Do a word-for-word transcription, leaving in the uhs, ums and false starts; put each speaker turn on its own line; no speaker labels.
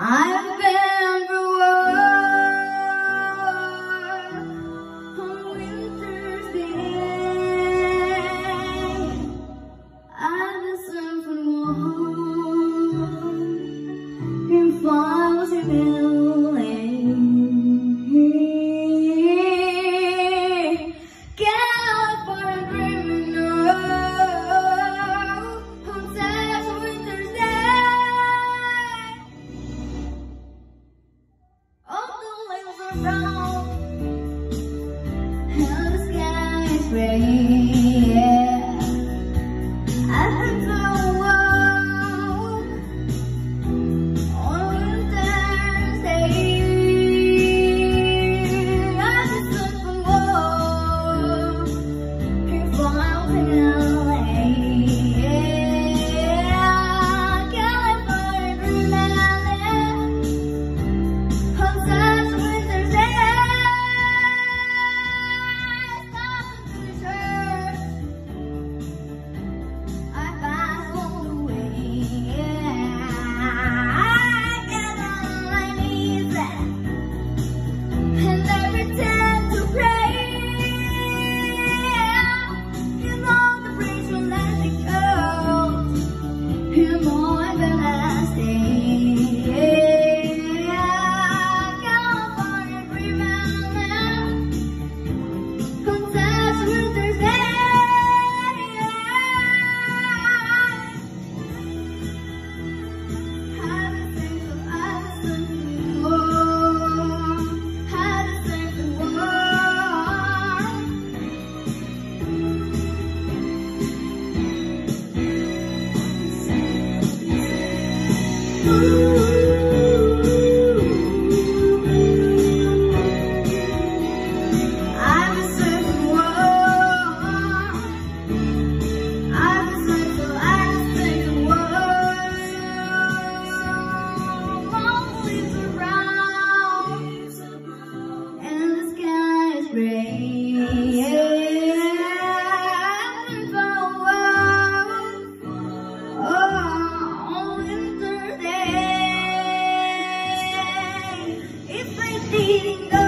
I've been through war on winter's day. I've been surfing warm in falls in L A. California dreaming of on such a winter's day. All the leaves are brown and the sky is gray. I've been through a walk on winter's day. I've been surfing warm in falls in L A. California dreaming on such a winter's day. Stopping to the church, I pass along the way. I get on my knees and I pretend to pray. You know the breeze will let me go. You know I'm gonna stay. California dreaming on such a winter's day. How to sing so I listen more. How to sing so warm. I'm surfing warm. I'm surfing so I sing warm. All the leaves are brown and the sky is gray. I've been for a walk on winter's day. If I didn't go